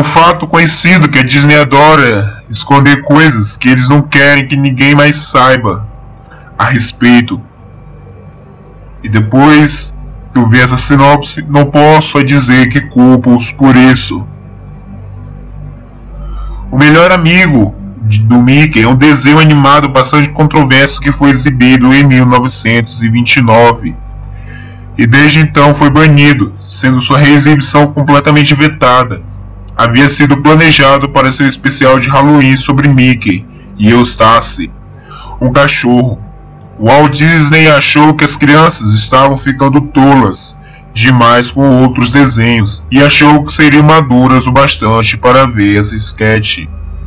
fato conhecido que a Disney adora esconder coisas que eles não querem que ninguém mais saiba a respeito. E depois que eu vi essa sinopse, não posso dizer que culpo-os por isso. O Melhor Amigo do Mickey é um desenho animado bastante controverso que foi exibido em 1929 e desde então foi banido, sendo sua reexibição completamente vetada. Havia sido planejado para ser um especial de Halloween sobre Mickey e Eustácia, um cachorro. Walt Disney achou que as crianças estavam ficando tolas demais com outros desenhos e achou que seriam maduras o bastante para ver as sketches.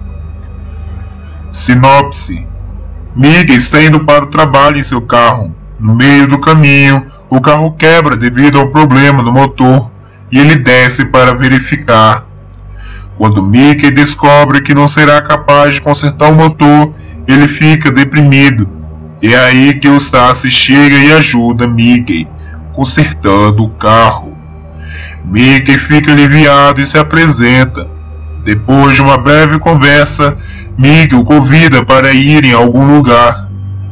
Sinopse: Mickey está indo para o trabalho em seu carro. No meio do caminho, o carro quebra devido a um problema no motor e ele desce para verificar. Quando Mickey descobre que não será capaz de consertar o motor, ele fica deprimido. É aí que Eustácia chega e ajuda Mickey, consertando o carro. Mickey fica aliviado e se apresenta. Depois de uma breve conversa, Mickey o convida para ir em algum lugar.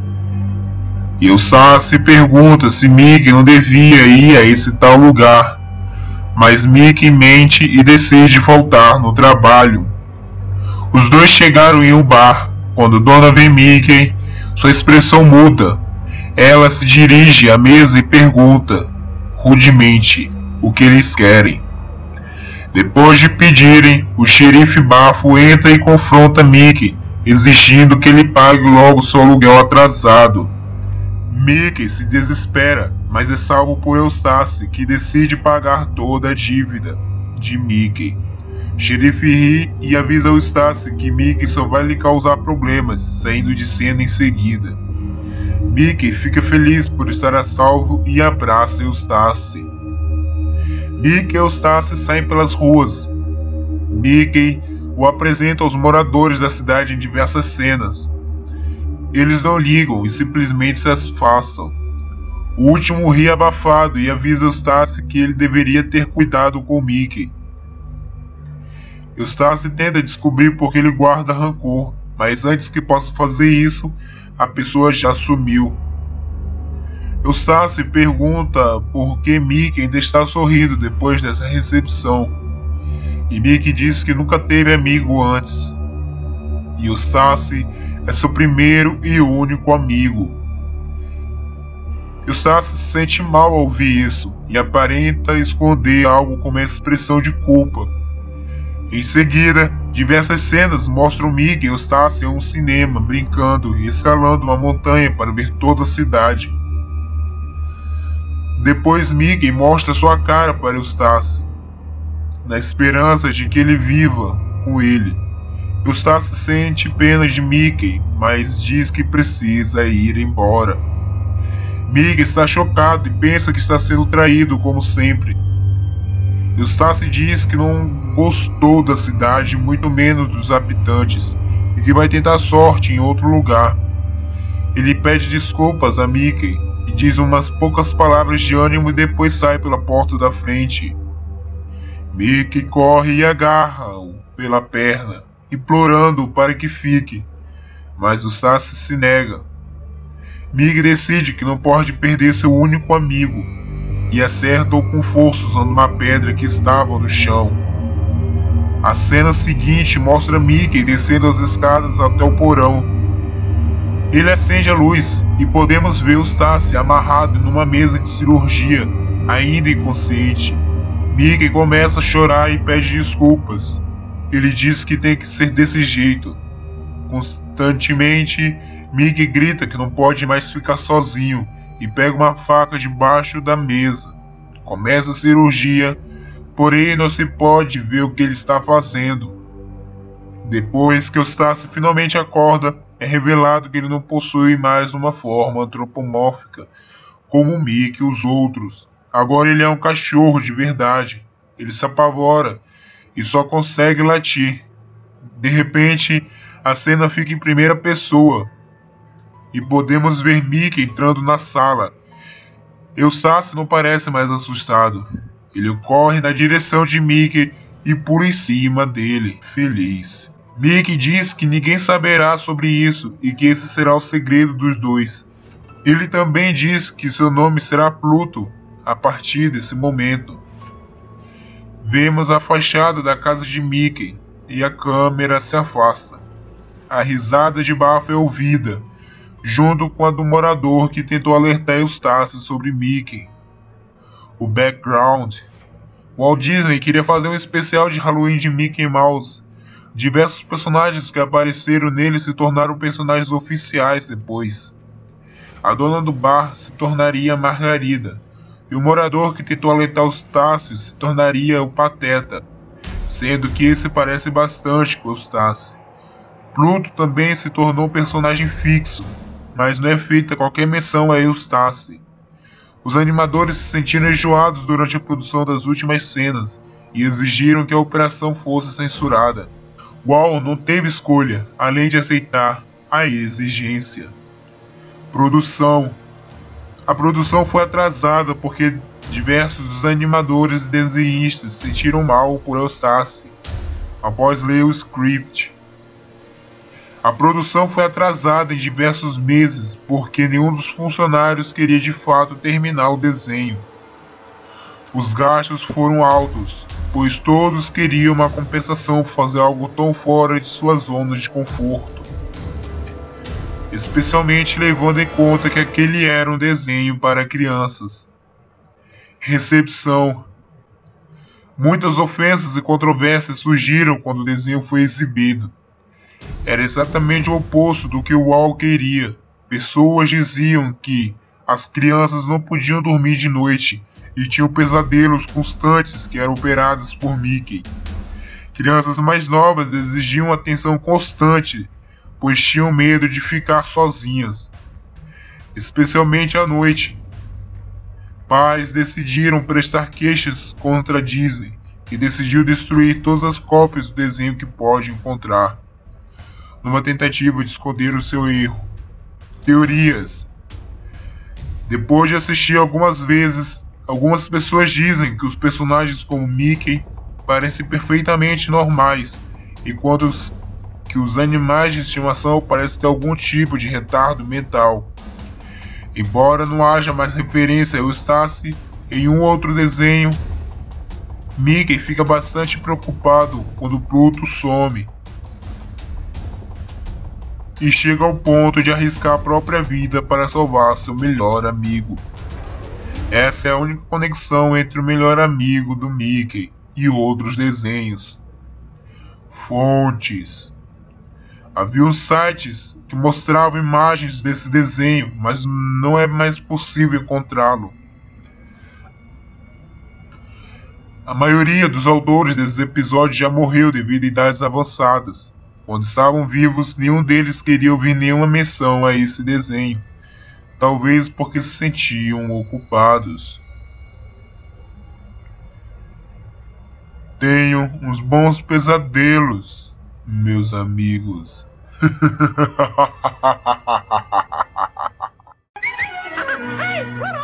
Eustácia pergunta se Mickey não devia ir a esse tal lugar, mas Mickey mente e decide faltar no trabalho. Os dois chegaram em um bar. Quando Donna vê Mickey, sua expressão muda. Ela se dirige à mesa e pergunta, rudemente, o que eles querem. Depois de pedirem, o xerife Bafo entra e confronta Mickey, exigindo que ele pague logo seu aluguel atrasado. Mickey se desespera, mas é salvo por Eustácia, que decide pagar toda a dívida de Mickey. Xerife ri e avisa Eustácia que Mickey só vai lhe causar problemas, saindo de cena em seguida. Mickey fica feliz por estar a salvo e abraça Eustácia. Mickey e Eustácia saem pelas ruas. Mickey o apresenta aos moradores da cidade em diversas cenas. Eles não ligam e simplesmente se afastam. O último ri abafado e avisa Eustácia que ele deveria ter cuidado com Mickey. Eustácia tenta descobrir por que ele guarda rancor, mas antes que possa fazer isso, a pessoa já sumiu. Eustácia pergunta por que Mickey ainda está sorrindo depois dessa recepção, e Mickey diz que nunca teve amigo antes. E Eustácia é seu primeiro e único amigo. Eustácia se sente mal ao ouvir isso e aparenta esconder algo com uma expressão de culpa. Em seguida, diversas cenas mostram Mickey e Eustácia em um cinema brincando e escalando uma montanha para ver toda a cidade. Depois Mickey mostra sua cara para Eustácia, na esperança de que ele viva com ele. Eustácia sente pena de Mickey, mas diz que precisa ir embora. Mickey está chocado e pensa que está sendo traído como sempre. Eustácia diz que não gostou da cidade, muito menos dos habitantes, e que vai tentar sorte em outro lugar. Ele pede desculpas a Mickey e diz umas poucas palavras de ânimo e depois sai pela porta da frente. Mickey corre e agarra-o pela perna, implorando para que fique, mas Eustácia se nega. Mickey decide que não pode perder seu único amigo e acerta-o com força usando uma pedra que estava no chão. A cena seguinte mostra Mickey descendo as escadas até o porão. Ele acende a luz e podemos ver Eustácia amarrado numa mesa de cirurgia, ainda inconsciente. Mickey começa a chorar e pede desculpas. Ele diz que tem que ser desse jeito. Constantemente, Mickey grita que não pode mais ficar sozinho e pega uma faca debaixo da mesa. Começa a cirurgia, porém não se pode ver o que ele está fazendo. Depois que Eustácia finalmente acorda, é revelado que ele não possui mais uma forma antropomórfica como Mickey e os outros. Agora ele é um cachorro de verdade. Ele se apavora e só consegue latir. De repente, a cena fica em primeira pessoa e podemos ver Mickey entrando na sala. Eustácia não parece mais assustado. Ele corre na direção de Mickey e pula em cima dele, feliz. Mickey diz que ninguém saberá sobre isso e que esse será o segredo dos dois. Ele também diz que seu nome será Pluto a partir desse momento. Vemos a fachada da casa de Mickey e a câmera se afasta. A risada de Bafo é ouvida, junto com a do morador que tentou alertar Eustácio sobre Mickey. O background. Walt Disney queria fazer um especial de Halloween de Mickey Mouse. Diversos personagens que apareceram nele se tornaram personagens oficiais depois. A dona do bar se tornaria Margarida, e o morador que tentou alertar Eustácio se tornaria o Pateta, sendo que esse parece bastante com Eustácio. Pluto também se tornou um personagem fixo, mas não é feita qualquer menção a Eustácio. Os animadores se sentiram enjoados durante a produção das últimas cenas e exigiram que a operação fosse censurada. Walt não teve escolha, além de aceitar a exigência. Produção. A produção foi atrasada porque diversos dos animadores e desenhistas se sentiram mal por Eustácio após ler o script. A produção foi atrasada em diversos meses porque nenhum dos funcionários queria de fato terminar o desenho. Os gastos foram altos, pois todos queriam uma compensação por fazer algo tão fora de sua zona de conforto. Especialmente levando em conta que aquele era um desenho para crianças. Recepção. Muitas ofensas e controvérsias surgiram quando o desenho foi exibido. Era exatamente o oposto do que o Walt queria. Pessoas diziam que as crianças não podiam dormir de noite e tinham pesadelos constantes que eram operados por Mickey. Crianças mais novas exigiam atenção constante, pois tinham medo de ficar sozinhas, especialmente à noite. Pais decidiram prestar queixas contra a Disney, que decidiu destruir todas as cópias do desenho que pode encontrar, numa tentativa de esconder o seu erro. Teorias. Depois de assistir algumas vezes, algumas pessoas dizem que os personagens como Mickey parecem perfeitamente normais, enquanto que os animais de estimação parecem ter algum tipo de retardo mental. Embora não haja mais referência a Eustácio em um outro desenho, Mickey fica bastante preocupado quando Pluto some e chega ao ponto de arriscar a própria vida para salvar seu melhor amigo. Essa é a única conexão entre o melhor amigo do Mickey e outros desenhos. Fontes. Havia sites que mostravam imagens desse desenho, mas não é mais possível encontrá-lo. A maioria dos autores desses episódios já morreu devido a idades avançadas. Quando estavam vivos, nenhum deles queria ouvir nenhuma menção a esse desenho. Talvez porque se sentiam ocupados. Tenham uns bons pesadelos, meus amigos. Hey,